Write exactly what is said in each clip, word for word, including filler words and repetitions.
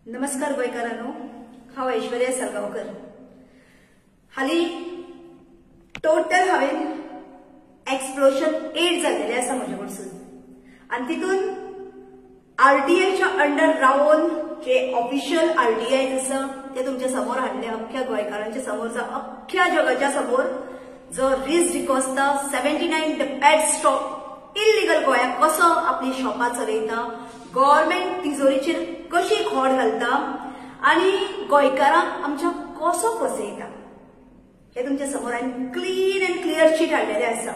नमस्कार गोंयकारांनो, हांव ऐश्वर्या साळगांवकर। हाली टोटल हांवें एक्सप्लोशन एट जाल्लेले आसा म्हजे कडसून आनी तितून आरटीआयच्या अंडर रावन जे ऑफिशियल आरटीआय आसा ते तुमच्या समोर हाडले, अख्ख्या गोंयकारांच्या समोर, अख्ख्या जगाच्या समोर। जो रिस D'Costa seventy nine pet stock illegal गोंयाक कसो आपली शॉपां चलयता, गव्हर्नमेंट तिजोरीचेर कशी खोड घालता आनी गोंयकारांक आमच्या कसो फसयता, हे तुमच्या समोर हांवें क्लीन अँड क्लियर शीट हाडलेले आसा।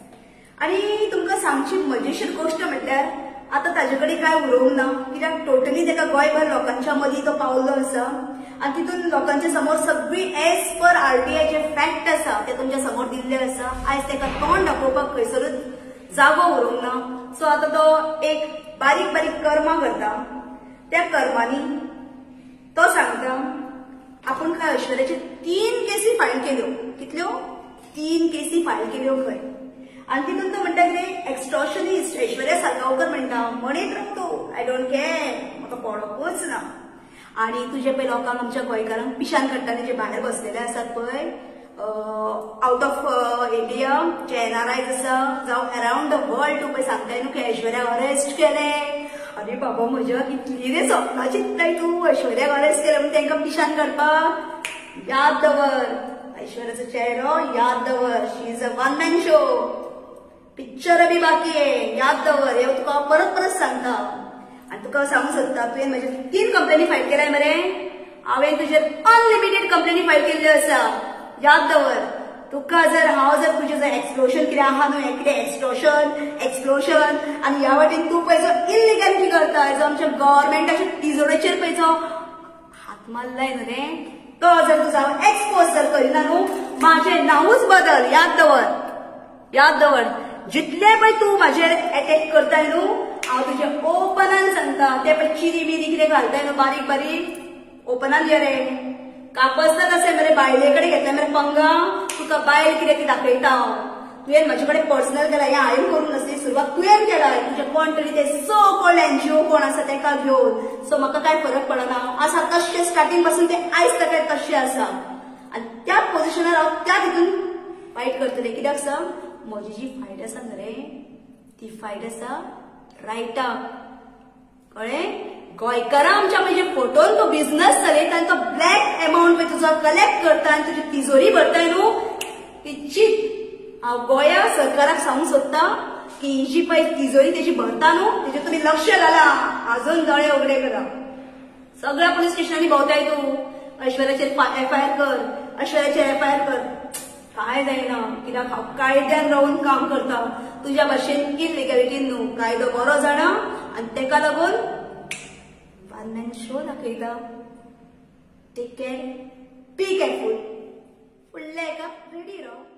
आनी तुमकां सांगची मजेशीर गोष्ट म्हटल्यार आता ताजे कडेन काय उरोवंक ना, कित्याक टोटली ताका गोंयभर लोकांच्या मदीं तो पावलो आसा आनी तितून लोकांच्या समोर सगळी एज पर आरटीआय जे फॅक्ट आसा ते तुमच्या समोर दिल्ले आसा। आयज ताका तोंड दाखोवपाक खंयसरूच जागो उरोवंक ना। सो आता तो एक बारीक बारीक कर्मां करता, त्या कर्मांनी तो सांगता आपण काय ऐश्वर्याचे तीन केसी फायल केल्यो। कितल्यो? तीन केसी फायल केल्यो खंय। आणि तितून तो म्हणटा कितें, एक्सटॉर्शनिस्ट ऐश्वर्या साळगांवकर म्हणटा, म्हणीत राव तूं, आय डोंट केअर, म्हाका पडोवंकूच ना। आणि तुजे पळय लोकांक, आमच्या गोंयकारांक पिशान काडटाले जे भायर बसलेले आसात पळय, आउट ऑफ इंडिया जे एनआरआयज आसा जावं अराउंड द वर्ल्ड, तूं पळय सांगताय न्हू की ऐश्वर्याक अरेस्ट केले। अरे बाबा म्हज्या कितली रे सपनां चिंतताय तूं, ऐश्वर्याक अरेस्ट केले म्हणून तांकां पिशान काडपाक। याद दवर, ऐश्वर्याचो चेहरो याद दवर, she is a one man show, picture बी बाकी आहे, याद दवर, हे तुका परत परत सांगता। आणि तुका सांगू सोदता, तुवें म्हजे तीन कंप्लेनी फायल केल्याय मरे, हांवें तुजेर अनलिमिटेड कंप्लेनी फायल केल्ल्यो आसा, याद दवर। तुका जर हांव जर तुजें जर एक्सप्लोशन कितें आहा न्हू, हें कितें एक्सटॉर्शन एक्सप्लोशन आनी ह्या वाटेन तूं पळय जो इल्लिगॅलिटी करता, जो आमच्या गव्हर्नमेंटाच्या तिजोरेचेर पळय जो हात मारलाय न्हू रे, तो जर तुजो हांव एक्सपोज जर करिना न्हू, म्हाजें नांवूच बदल, याद दवर, याद दवर। जितले पळय तूं म्हाजेर अटॅक करताय न्हू, हांव तुजें ओपनान सांगता, ते पळय चिरी बिरी कितें घालताय न्हू बारीक बारीक, ओपनान यो रे। कापसतात असे मरे बायले कडेन घेतले मरे पंगा, तुका बायल कितें ती दाखयता हांव। तुवें म्हाजे कडेन पर्सनल केला, हें हांवें करूंक नासली, सुरवात तुवें केला, तुजे कोण तरी ते सो कॉल्ड एनजीओ कोण आसा तेका घेवन। सो म्हाका काय फरक पडना, आसा तशें स्टार्टिंग पासून ते आयज तक तशें आसा। आनी त्या पोझिशनार हांव त्या तितून फायट करतलें, कित्याक सांग, म्हजी जी फायट आसा न्हू रे, ती फायट आसा रायटाक, कळ्ळें। गोंयकारां आमच्या म्हणजे फोटोन तो बिझनेस चलयता आनी तो ब्लॅक अमाउंट पळय तुजो कलेक्ट करता आनी तुजी तिजोरी भरताय न्हू, ती चीट हांव गोंया सरकाराक सांगूंक सोदता की ही जी पळय तिजोरी तेजी भरता न्हू, तेजेर तुमी लक्ष घाला, आजून दोळे उगडे करा। सगळ्या पुलीस स्टेशनांनी भोंवताय तूं, ऐश्वर्याचेर एफआयआर कर, ऐश्वर्याचेर एफआयआर कर, काय जायना, कित्याक हांव कायद्यान रावन काम करता। तुज्या भाशेन इल्लिगॅलिटीन न्हू, कायदो बरो जाणा आनी तेका लागून वन मॅन शो दाखयता। टेक केअर, बी केअरफुल, फुडल्या एका रेडी राव।